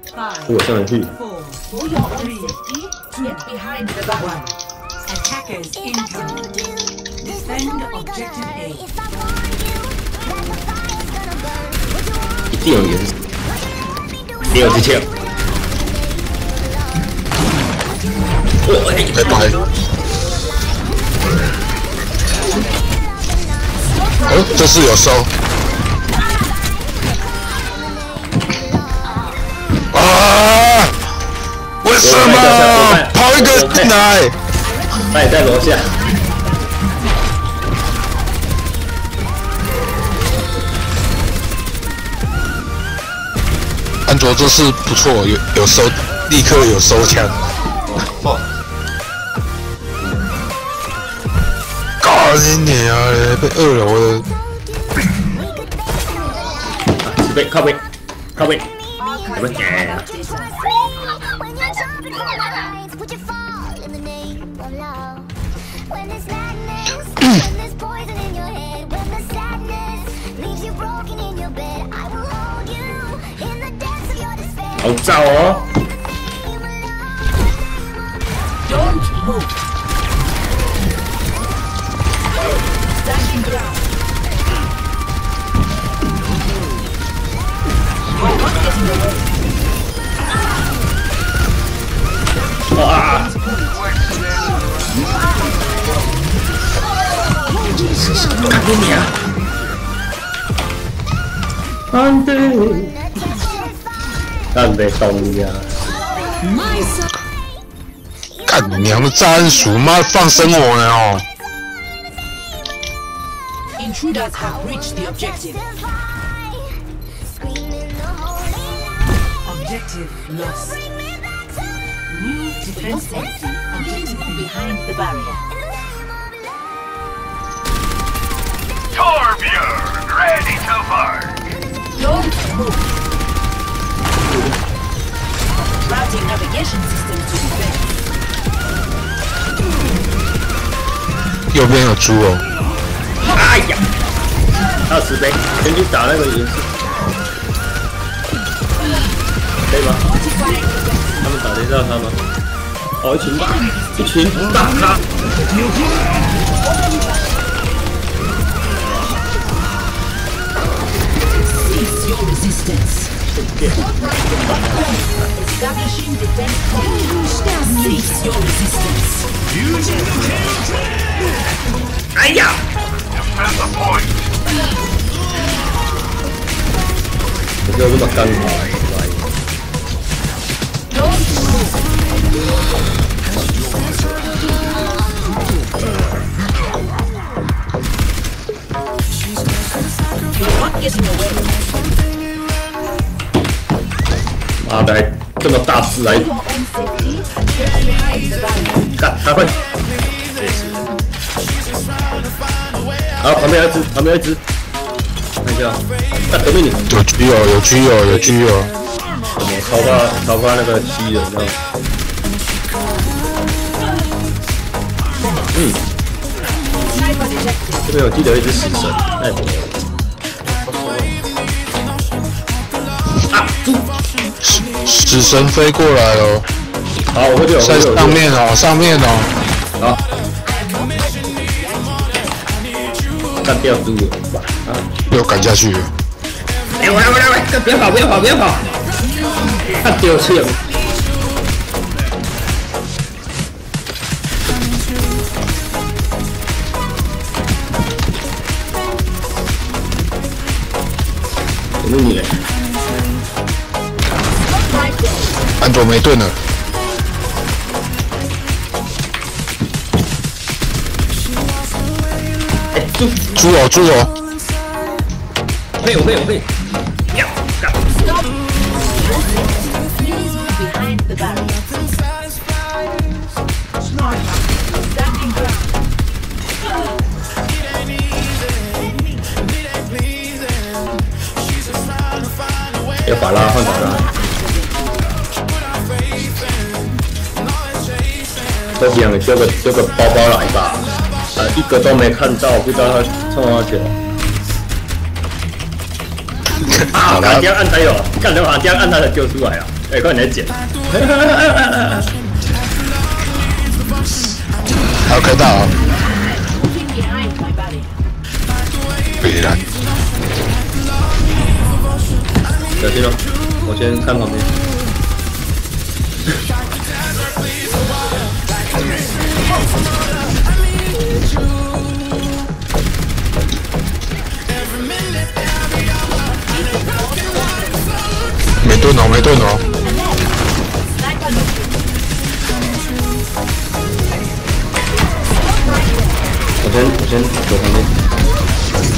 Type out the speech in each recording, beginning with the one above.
我上得去。一定有颜色。第二支枪。哦，哎， 拜拜。哦，这次有收。啊！为什么跑一个进来？ 他也在楼下。 安卓这次不错，有收，立刻有收枪。干你娘嘞！被2楼的。 是被靠背，靠背，怎么讲？好燥哦！啊！干你啊！安对。干被动呀！ 干你娘的战术，妈放生我呢哦！ Intruders have reached the objective. Objective lost. New defense safety. Objective behind the barrier. Torbjörn, ready to bark. Don't move. Routing navigation system to defense. 右边有猪哦！ 哎呀，20杯，先去打那个也是，可以吗？他们打得到他吗？哦，一群大咖。 Cease your resistance. Establishing defense point. Cease your resistance. 哎呀 Defend the point. 我就这么刚好。妈的，还这么大只来干，赶快！好，旁边有一只，看一下，看得命你。 有狙哦，有狙哦，有狙哦。 超怕那个吸人，知道吗？这边我记得有一只死神，哎。啊，猪！ 死神飞过来了。 好，我会有， 在上面哦，上面哦。 好。干掉猪了，啊！ 又赶下去了。 哎，我来，不要跑！干丢弃了。怎么你？ 安卓没盾了。 哎，猪哦！ 我可以。呀，干！ Behind the barrier. Standing ground. 要法拉换法拉，都想丢个包包来吧，一个都没看到，不知道他冲哪去了。啊！干这样按才有，干的话这样按他才丢出来啊。 哎，快点来捡！ 还要开大啊！ behind my body. 北蓝， 小心哦，我先看旁边。 没盾哦，没盾哦。 我先走旁边。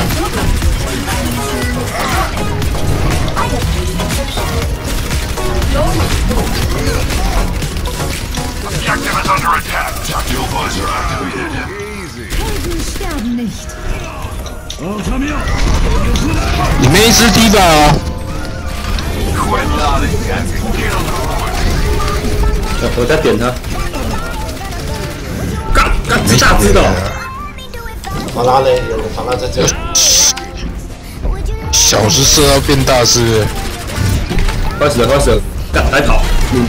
Objective is under attack. Tactical visor activated. Sterben nicht. 里面一只低吧哦。 Quit nodding. That's a kill. 我在点他。嘎，大只的哦。 法拉嘞，有个法拉在这里。 小是射到变大是不是？ 快死了，快死了！干，来跑！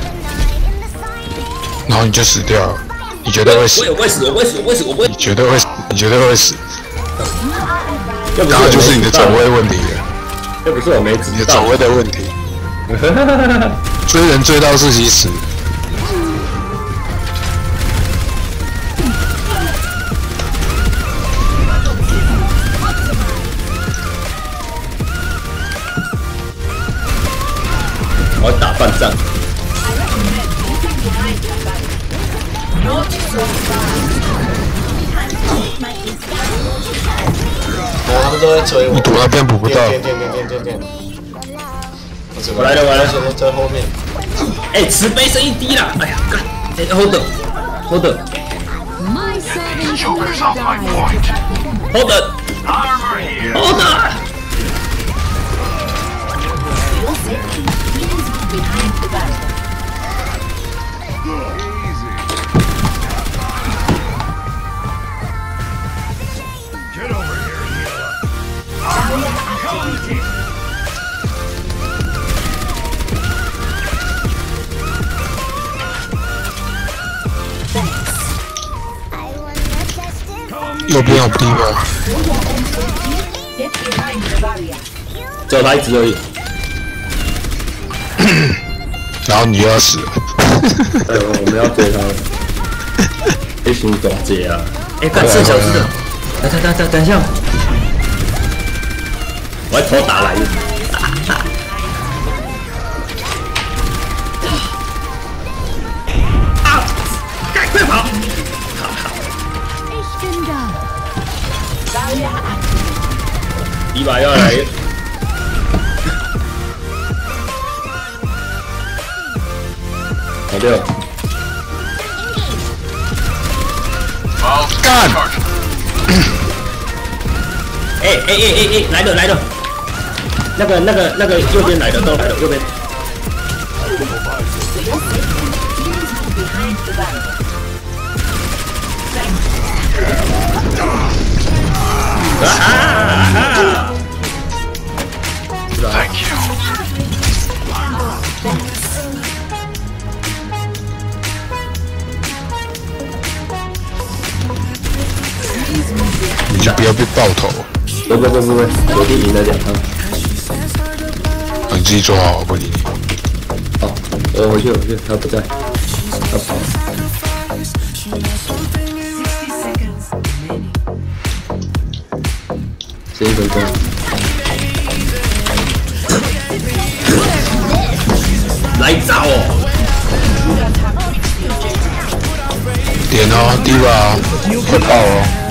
然后你就死掉了，你绝对会死， 我会死，我会死，我会死，我会你。绝对会死，你绝对会死。 要不然后就是你的走位问题了， 要不是我没知你的道走位的问题。追人追到自己死。 我要打半仗。 然后他们都在追我你。躲那边补不到， 电。 我来了，我来了。 现在在后面。 哎，慈悲声音低了。哎呀，干！哎，hold。 My servant Joker's never off my dies. point. hold Armor here. hold。 Your safety is behind the barrier. Get over here, Hila. Armor activated. Thanks. 右边有低吧？ Get behind the barrier. 只有他一只而已。 然后你又要死了。 哎，我们要追他了。飞行总结啊！哎，干剩小只的。等一下。我要头打来。啊！快跑！ Ich bin da. 一把要来。好六。 I'll 干！ charge. 哎，来了！那个右边来的都来了，右边。 Behind the barrier. 啊！ Thank you. 你就不要被爆头， 不，我弟赢了2趟。 你自己做好，我不理你。 好，我回去，他不在，他跑。 11分钟。来炸哦！ 点哦，低吧哦，快爆哦！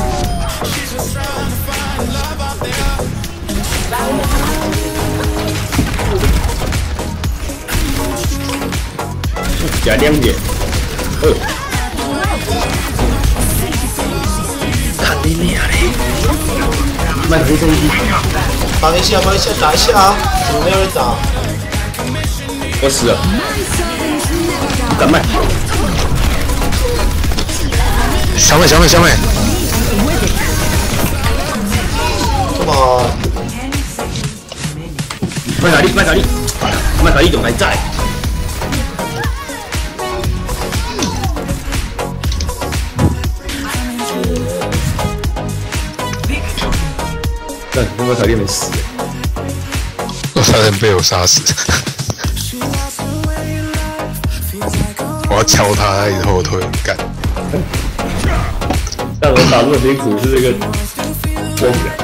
加2点。看你娘嘞！麦克风声音。 帮一下，打一下啊！怎么没有人打？ 我死了。敢卖？ 小美， 这么麦卡利，麦卡利总还在。 么可怜没死？ 我差点被我杀死。我要敲他，一直后退，干。 但我打这么辛苦是这个疯的。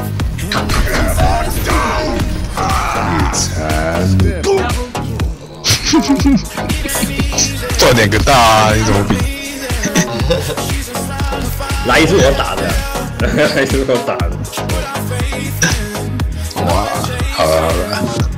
赚2个大啊！你怎么比？ 来一次我打的，来一次我打的。 哇，好了好了。